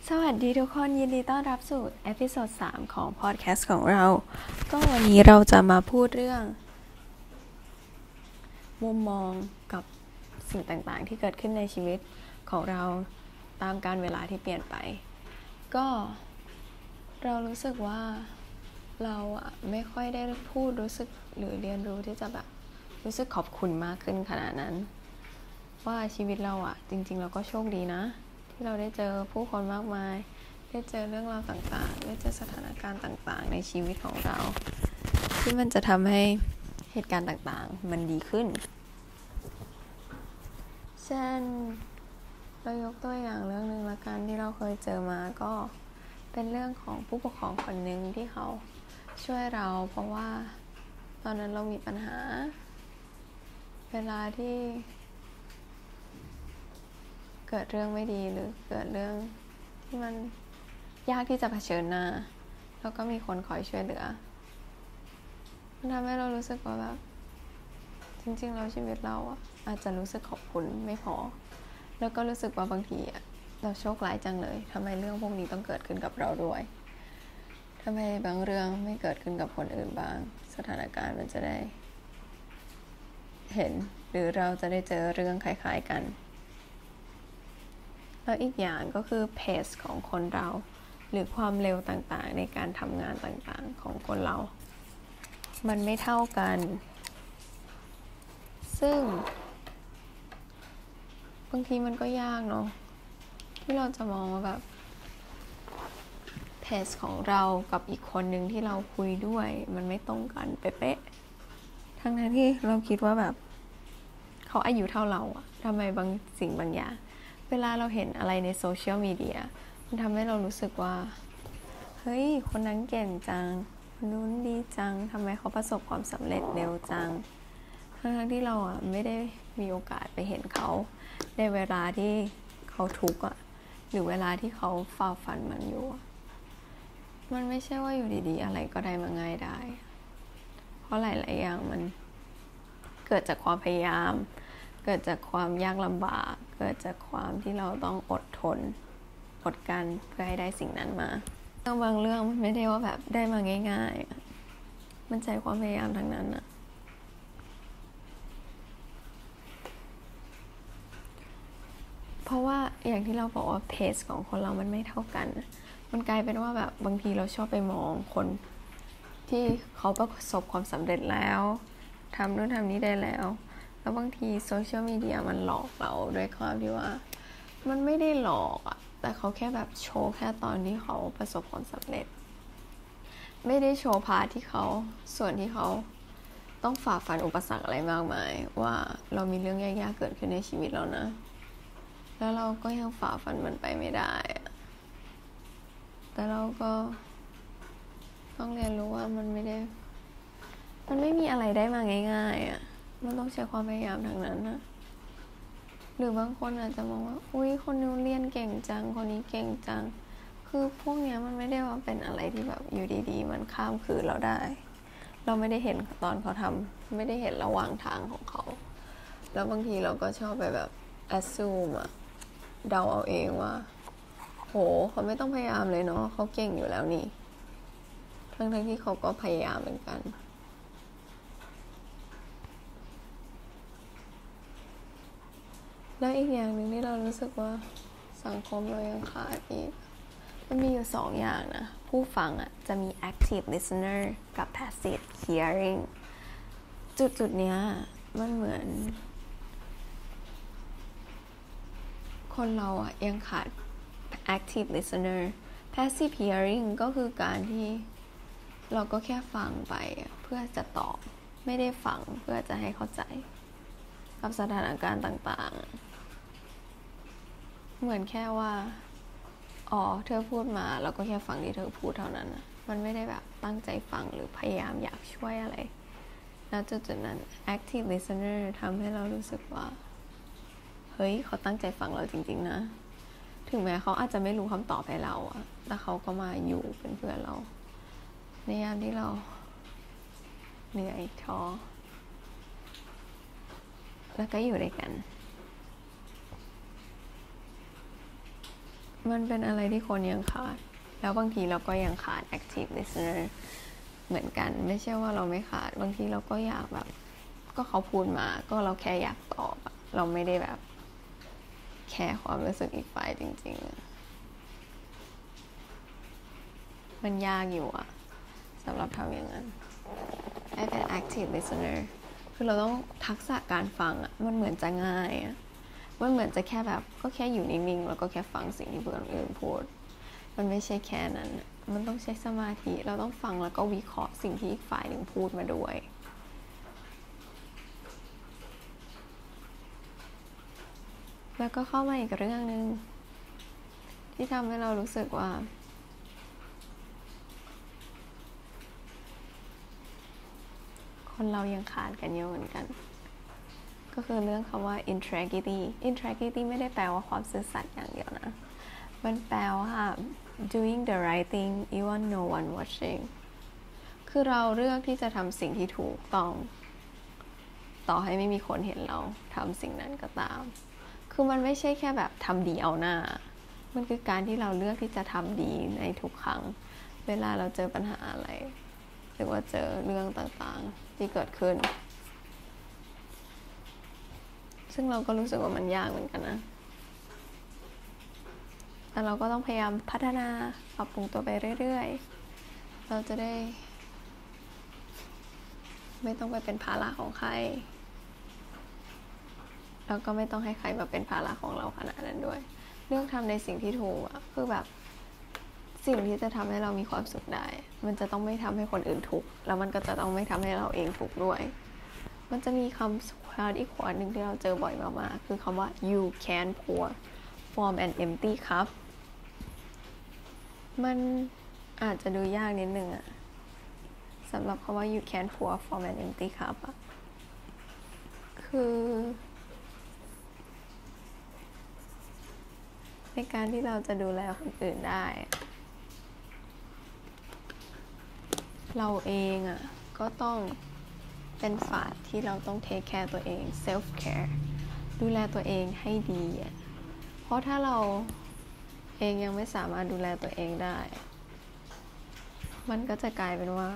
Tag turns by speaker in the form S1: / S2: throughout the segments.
S1: สวัสดีทุกคนยินดีต้อนรับสู่เอพิโซด3ของพอดแคสต์ของเราก็วันนี้เราจะมาพูดเรื่องมุมมองกับสิ่งต่างๆที่เกิดขึ้นในชีวิตของเราตามกาลเวลาที่เปลี่ยนไปก็เรารู้สึกว่าเราไม่ค่อยได้พูดรู้สึกหรือเรียนรู้ที่จะแบบรู้สึกขอบคุณมากขึ้นขนาดนั้นว่าชีวิตเราจริงๆเราก็โชคดีนะที่เราได้เจอผู้คนมากมายได้เจอเรื่องราวต่างๆได้เจอสถานการณ์ต่างๆในชีวิตของเราที่มันจะทำให้เหตุการณ์ต่างๆมันดีขึ้นเช่นเรายกตัวอย่างเรื่องนึงละกันที่เราเคยเจอมาก็เป็นเรื่องของผู้ปกครองคนหนึ่งที่เขาช่วยเราเพราะว่าตอนนั้นเรามีปัญหาเวลาที่เกิดเรื่องไม่ดีหรือเกิดเรื่องที่มันยากที่จะเผชิญหน้าแล้วก็มีคนคอยช่วยเหลือมันทำให้เรารู้สึกว่าแบบจริงๆเราชีวิตเราอาจจะรู้สึกขอบคุณไม่พอแล้วก็รู้สึกว่าบางทีเราโชคร้ายจังเลยทำไมเรื่องพวกนี้ต้องเกิดขึ้นกับเราด้วยทำไมบางเรื่องไม่เกิดขึ้นกับคนอื่นบ้างสถานการณ์มันจะได้เห็นหรือเราจะได้เจอเรื่องคล้ายๆกันแล้วอีกอย่างก็คือเพซของคนเราหรือความเร็วต่างๆในการทำงานต่างๆของคนเรามันไม่เท่ากันซึ่งบางทีมันก็ยากเนาะที่เราจะมองว่าแบบเพซของเรากับอีกคนนึงที่เราคุยด้วยมันไม่ตรงกันเป๊ะๆทั้งนั้นที่เราคิดว่าแบบเขาอายุเท่าเราทำไมบางสิ่งบางอย่างเวลาเราเห็นอะไรในโซเชียลมีเดียมันทำให้เรารู้สึกว่าเฮ้ยคนนั้นเก่งจังคนนู้นดีจังทำไมเขาประสบความสำเร็จเร็วจังทั้งที่เราไม่ได้มีโอกาสไปเห็นเขาในเวลาที่เขาทุกข์หรือเวลาที่เขาฝ่าฟันมันอยู่มันไม่ใช่ว่าอยู่ดีๆอะไรก็ได้มาง่ายได้เพราะหลายๆอย่างมันเกิดจากความพยายามเกิดจากความยากลำบากเกิดจากความที่เราต้องอดทนอดกลั้นเพื่อให้ได้สิ่งนั้นมาบางเรื่องมันไม่ได้ว่าแบบได้มาง่ายๆมันใช้ความพยายามทั้งนั้นเพราะว่าอย่างที่เราบอกว่าเพซของคนเรามันไม่เท่ากันมันกลายเป็นว่าแบบบางทีเราชอบไปมองคนที่เขาประสบความสำเร็จแล้วทำนู่นทำนี้ได้แล้วบางทีโซเชียลมีเดียมันหลอกเราด้วยความที่ว่ามันไม่ได้หลอกแต่เขาแค่แบบโชว์แค่ตอนที่เขาประสบความสำเร็จไม่ได้โชว์พาร์ทที่เขาส่วนที่เขาต้องฝ่าฟันอุปสรรคอะไรมากมายว่าเรามีเรื่องยากๆเกิดขึ้นในชีวิตเรานะแล้วเราก็ยังฝ่าฟันมันไปไม่ได้แต่เราก็ต้องเรียนรู้ว่ามันไม่มีอะไรได้มาง่ายๆมันต้องใช้ความพยายามทั้งนั้นหรือบางคนอาจจะมองว่าอุ๊ยคนนู้นเรียนเก่งจังคนนี้เก่งจังคือพวกนี้มันไม่ได้ว่าเป็นอะไรที่แบบอยู่ดีๆมันข้ามคืนเราได้เราไม่ได้เห็นตอนเขาทำไม่ได้เห็นระหว่างทางของเขาแล้วบางทีเราก็ชอบไปแบบแอสซูมเดาเอาเองว่าโหเขาไม่ต้องพยายามเลยเนาะเขาเก่งอยู่แล้วนี่ทั้งที่เขาก็พยายามเหมือนกันแล้วอีกอย่างหนึ่งที่เรารู้สึกว่าสังคมเรายังขาดอีกมันมีอยู่2 อย่างนะผู้ฟังจะมี active listener กับ passive hearing จุดเนี้ยมันเหมือนคนเรายังขาด active listener passive hearing ก็คือการที่เราก็แค่ฟังไปเพื่อจะตอบไม่ได้ฟังเพื่อจะให้เข้าใจกับสถานการณ์ต่างๆเหมือนแค่ว่าเธอพูดมาเราก็แค่ฟังที่เธอพูดเท่านั้นมันไม่ได้แบบตั้งใจฟังหรือพยายามอยากช่วยอะไรแล้วจุดนั้น active listener ทำให้เรารู้สึกว่าเฮ้ยเขาตั้งใจฟังเราจริงๆนะถึงแม้เขาอาจจะไม่รู้คำตอบให้เราแต่เขาก็มาอยู่เป็นเพื่อนเราในยามที่เราเหนื่อยท้อแล้วก็อยู่ด้วยกันมันเป็นอะไรที่คนยังขาดแล้วบางทีเราก็ยังขาด active listener เหมือนกันไม่ใช่ว่าเราไม่ขาดบางทีเราก็อยากแบบก็เขาพูดมาก็เราแค่อยากตอบเราไม่ได้แบบแคร์ความรู้สึกอีกฝ่ายจริงๆมันยากอยู่สำหรับทำอย่างนั้นให้เป็น active listener คือเราต้องทักษะการฟังมันเหมือนจะง่ายมันเหมือนจะแค่แบบก็แค่อยู่นิ่งๆแล้วก็แค่ฟังสิ่งที่คนอื่นพูดมันไม่ใช่แค่นั้นมันต้องใช้สมาธิเราต้องฟังแล้วก็วิเคราะห์สิ่งที่อีกฝ่ายหนึ่งพูดมาด้วยแล้วก็เข้ามาอีกเรื่องนึงที่ทำให้เรารู้สึกว่าคนเรายังขาดกันเยอะเหมือนกันก็คือเรื่องคำว่า integrity ไม่ได้แปลว่าความซื่อสัตย์อย่างเดียวนะมันแปลว่า doing the right thing even no one watching คือเราเลือกที่จะทำสิ่งที่ถูกต้องต่อให้ไม่มีคนเห็นเราทำสิ่งนั้นก็ตามคือมันไม่ใช่แค่แบบทำดีเอาหน้ามันคือการที่เราเลือกที่จะทำดีในทุกครั้งเวลาเราเจอปัญหาอะไรหรือว่าเจอเรื่องต่างๆที่เกิดขึ้นซึ่งเราก็รู้สึกว่ามันยากเหมือนกันนะแต่เราก็ต้องพยายามพัฒนาปรับปรุงตัวไปเรื่อยๆเราจะได้ไม่ต้องไปเป็นภาระของใครแล้วก็ไม่ต้องให้ใครมาเป็นภาระของเราขนาดนั้นด้วยเลือกทำในสิ่งที่ถูกคือแบบสิ่งที่จะทำให้เรามีความสุขได้มันจะต้องไม่ทำให้คนอื่นทุกข์แล้วมันก็จะต้องไม่ทำให้เราเองทุกข์ด้วยมันจะมีคำอีกขวดหนึ่งที่เราเจอบ่อยมากๆคือคำว่า you can pour from an empty cup มันอาจจะดูยากนิดนึงสำหรับคำว่า you can pour from an empty cup คือในการที่เราจะดูแลคนอื่นได้เราเองก็ต้องเป็นฝ่ายที่เราต้อง take care ตัวเอง self care ดูแลตัวเองให้ดีเพราะถ้าเราเองยังไม่สามารถดูแลตัวเองได้มันก็จะกลายเป็นว่า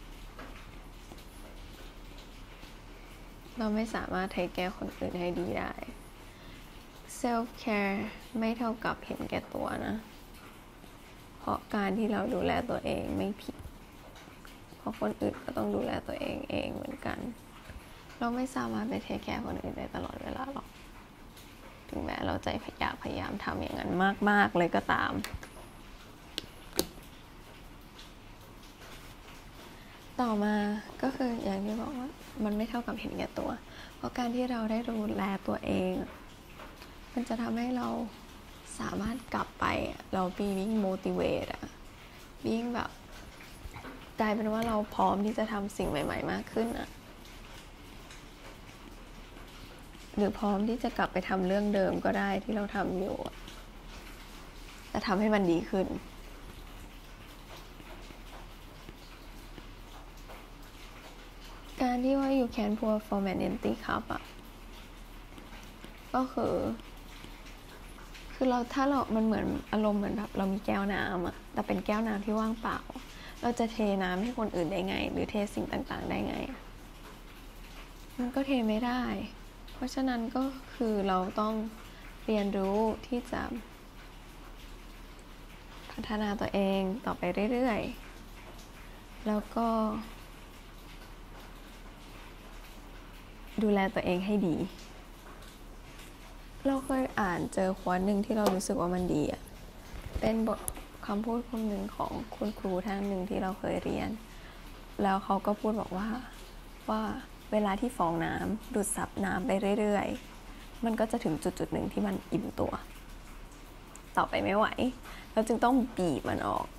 S1: เราไม่สามารถ take care คนอื่นให้ดีได้ self care ไม่เท่ากับเห็นแก่ตัวนะเพราะการที่เราดูแลตัวเองไม่ผิดเพราะคนอื่นก็ต้องดูแลตัวเองเหมือนกันเราไม่สามารถไปเทคแคร์คนอื่นได้ตลอดเวลาหรอกถึงแม้เราจะพยายามทำอย่างนั้นมากๆเลยก็ตามต่อมาก็คืออย่างที่บอกว่ามันไม่เท่ากับเห็นแก่ตัวเพราะการที่เราได้ดูแลตัวเองมันจะทำให้เราสามารถกลับไปเราbeing motivate being แบบกลายเป็นว่าเราพร้อมที่จะทำสิ่งใหม่ๆมากขึ้นหรือพร้อมที่จะกลับไปทำเรื่องเดิมก็ได้ที่เราทำอยู่แต่ทำให้มันดีขึ้นการที่ว่า you can pour from an empty cup ก็คือถ้าเรามันเหมือนอารมณ์เหมือนแบบเรามีแก้วน้ำแต่เป็นแก้วน้ำที่ว่างเปล่าเราจะเทน้ำให้คนอื่นได้ไงหรือเทสิ่งต่างๆได้ไงมันก็เทไม่ได้เพราะฉะนั้นก็คือเราต้องเรียนรู้ที่จะพัฒนาตัวเองต่อไปเรื่อยๆแล้วก็ดูแลตัวเองให้ดีเราเคยอ่านเจอควอตหนึ่งที่เรารู้สึกว่ามันดีเป็นบทคำพูดคำหนึ่งของคุณครูท่านหนึ่งที่เราเคยเรียนแล้วเขาก็พูดบอกว่าเวลาที่ฟองน้ำดูดซับน้ำไปเรื่อยๆมันก็จะถึงจุดๆหนึ่งที่มันอิ่มตัวต่อไปไม่ไหวเราจึงต้องบีบมันออก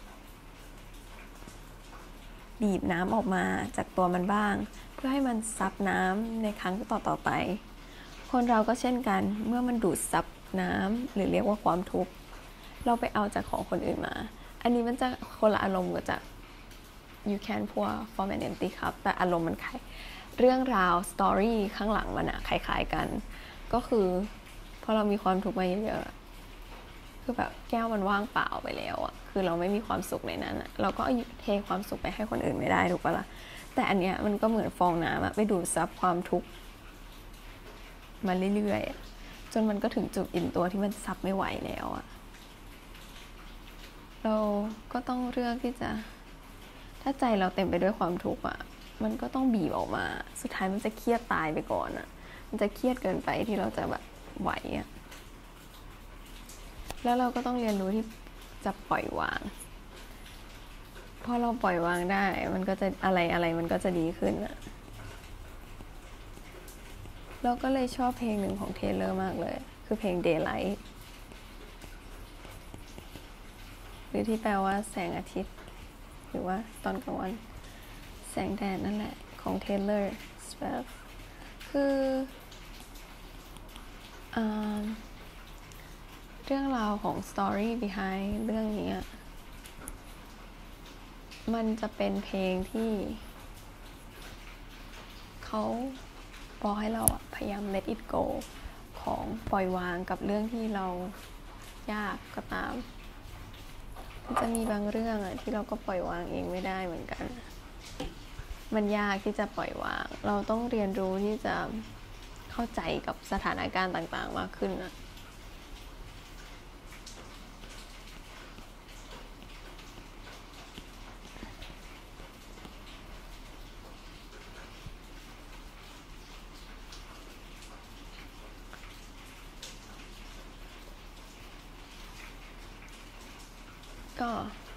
S1: บีบน้ำออกมาจากตัวมันบ้างเพื่อให้มันซับน้ำในครั้งต่อๆไปคนเราก็เช่นกันเมื่อมันดูดซับน้ำหรือเรียกว่าความทุกข์เราไปเอาจากของคนอื่นมาอันนี้มันจะคนละอารมณ์กับจาก you can pour from an empty cup แต่อารมณ์มันคล้ายเรื่องราวสตอรี่ข้างหลังมันคล้ายๆกันก็คือพอเรามีความทุกข์มาเยอะคือแบบแก้วมันว่างเปล่าไปแล้วอะคือเราไม่มีความสุขในนั้นอะเราก็เทความสุขไปให้คนอื่นไม่ได้ถูกปะล่ะแต่อันเนี้ยมันก็เหมือนฟองน้ำอะไปดูดซับความทุกข์มาเรื่อยๆจนมันก็ถึงจุดอิ่มตัวที่มันซับไม่ไหวแล้วอะเราก็ต้องเลือกที่จะถ้าใจเราเต็มไปด้วยความทุกข์อะมันก็ต้องบีบออกมาสุดท้ายมันจะเครียดตายไปก่อนอะมันจะเครียดเกินไปที่เราจะแบบไหวอะแล้วเราก็ต้องเรียนรู้ที่จะปล่อยวางพอเราปล่อยวางได้มันก็จะอะไรมันก็จะดีขึ้นอะเราก็เลยชอบเพลงหนึ่งของเทเลอร์มากเลยคือเพลง Daylight หรือที่แปลว่าแสงอาทิตย์หรือว่าตอนกลางวันแสงแดดนั่นแหละของ Taylor Swift คือเรื่องราวของ story behind เรื่องนี้มันจะเป็นเพลงที่เขาบอกให้เราพยายาม let it go ของปล่อยวางกับเรื่องที่เรายากก็ตามมันจะมีบางเรื่องที่เราก็ปล่อยวางเองไม่ได้เหมือนกันมันยากที่จะปล่อยวางเราต้องเรียนรู้ที่จะเข้าใจกับสถานการณ์ต่างๆมากขึ้นก็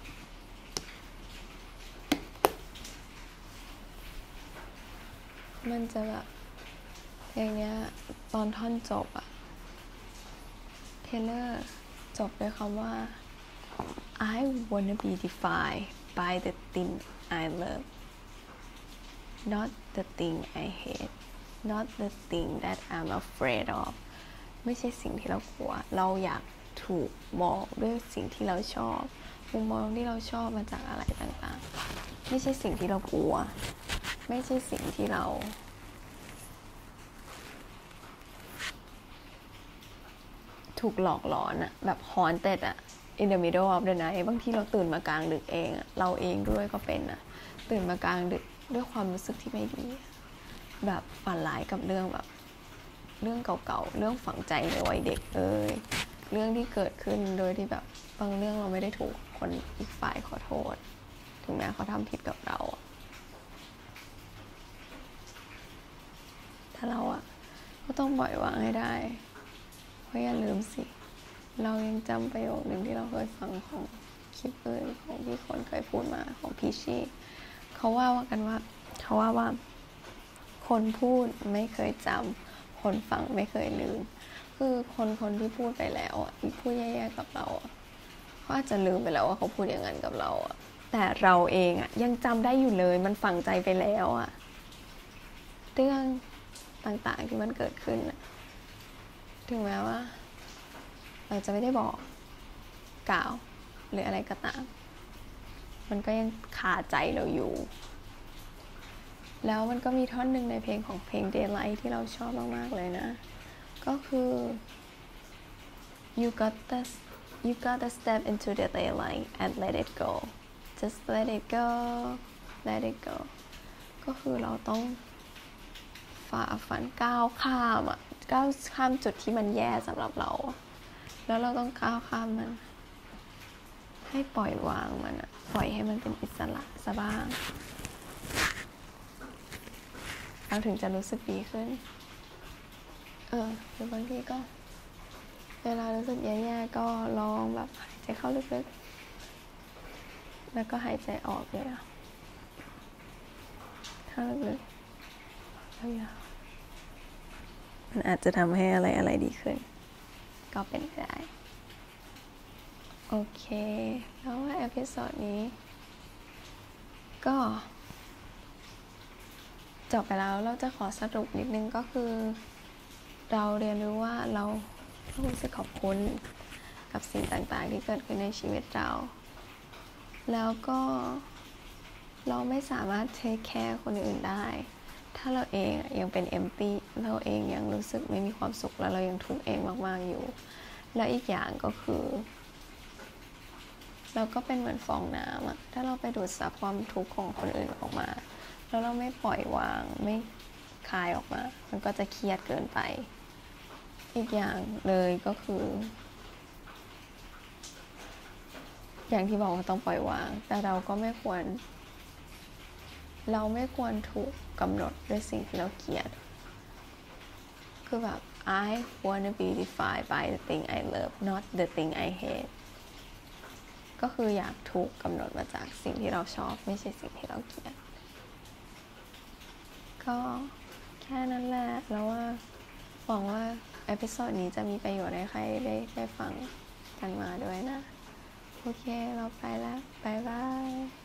S1: มันจะแบบเพลงนี้ตอนท่อนจบเทเลอร์จบด้วยคำว่า I wanna be defined by the thing I love not the thing I hate not the thing that I'm afraid of ไม่ใช่สิ่งที่เรากลัวเราอยากถูกมองด้วยสิ่งที่เราชอบมุมมองที่เราชอบมาจากอะไรต่างๆไม่ใช่สิ่งที่เรากลัวไม่ใช่สิ่งที่เราถูกหลอกหลอนแบบ haunted in the middle of the night บางทีเราตื่นมากลางดึกเองเราเองด้วยก็เป็นตื่นมากลางดึกด้วยความรู้สึกที่ไม่ดีแบบฝันร้ายกับเรื่องแบบเรื่องเก่าๆเรื่องฝังใจในวัยเด็กเรื่องที่เกิดขึ้นโดยที่แบบบางเรื่องเราไม่ได้ถูกคนอีกฝ่ายขอโทษถึงแม้เขาทำผิดกับเราถ้าเราก็ต้องปล่อยวางให้ได้เพราะอย่าลืมสิเรายังจำประโยคหนึ่งที่เราเคยฟังของคลิปอื่นของที่คนเคยพูดมาของพีชี่เขาว่าคนพูดไม่เคยจำคนฟังไม่เคยลืมคือคนที่พูดไปแล้วที่พูดแย่ๆกับเราเขาอาจจะลืมไปแล้วว่าเขาพูดอย่างนั้นกับเราแต่เราเองยังจำได้อยู่เลยมันฝังใจไปแล้วเรื่องต่างๆที่มันเกิดขึ้นถึงแม้ว่าเราจะไม่ได้บอกกล่าวหรืออะไรก็ตามมันก็ยังคาใจเราอยู่แล้วมันก็มีท่อนหนึ่งในเพลงของเพลง Daylight ที่เราชอบมากๆเลยนะก็คือ you gotta step into the daylight and let it go just let it go let it go ก็คือเราต้องฝ่าฟันก้าวข้ามจุดที่มันแย่สำหรับเราแล้วเราต้องก้าวข้ามมันให้ปล่อยวางมันปล่อยให้มันเป็นอิสระซะบ้างเราถึงจะรู้สึกดีขึ้นหรือบางทีก็เวลารู้สึกแย่ๆก็ลองแบบหายใจเข้าลึกๆแล้วก็หายใจออกเลยเข้าลึกๆยาวๆมันอาจจะทำให้อะไรดีขึ้นก็เป็นไปได้โอเคแล้วว่าเอพิโซดนี้ก็จบไปแล้วเราจะขอสรุปนิดนึงก็คือเราเรียนรู้ว่าเรารู้สึกขอบคุณกับสิ่งต่างๆที่เกิดขึ้นในชีวิตเราแล้วก็เราไม่สามารถเทคแคร์คนอื่นได้ถ้าเราเองยังเป็นเอมตี้เราเองยังรู้สึกไม่มีความสุขแล้วเรายังทุกข์เองมากๆอยู่แล้วอีกอย่างก็คือเราก็เป็นเหมือนฟองน้ำอะถ้าเราไปดูดซับความทุกข์ของคนอื่นออกมาแล้วเราไม่ปล่อยวางไม่คายออกมามันก็จะเครียดเกินไปอีกอย่างเลยก็คืออย่างที่บอกว่าต้องปล่อยวางแต่เราก็ไม่ควรถูกกำหนดด้วยสิ่งที่เราเกลียดคือแบบ I wanna be defined by the thing I love not the thing I hate ก็คืออยากถูกกำหนดมาจากสิ่งที่เราชอบไม่ใช่สิ่งที่เราเกลียดก็แค่นั้นแหละแล้วว่าหวังว่าเอพิโซดนี้จะมีประโยชน์ให้ใครได้ฟังกันมาด้วยนะโอเคเราไปแล้วบ๊ายบาย